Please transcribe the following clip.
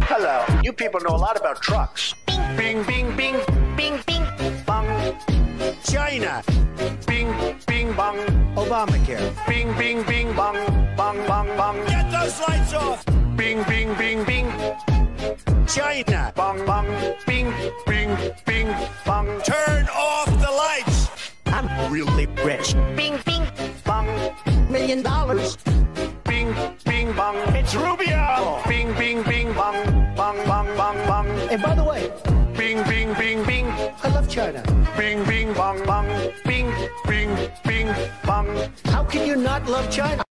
Hello. You people know a lot about trucks. Bing, bing, bing, bing, bing, bong. China. Bing, bing, bong. Obamacare. Bing, bing, bing, bong, bong, bong, bong. Get those lights off. Bing, bing, bing, bing. China. Bong, bong. Bing, bing, bing, bong. Turn off the lights. I'm really rich. Bing, bing, bong. $1 million. Bing, bing, bong. It's Rubio. Bing, bing, bing, bong. Bong, bong, bong, bong. And by the way, bing, bing, bing, bing. I love China. Bing, bing, bong, bong. Bing, bing, bing, bong. How can you not love China?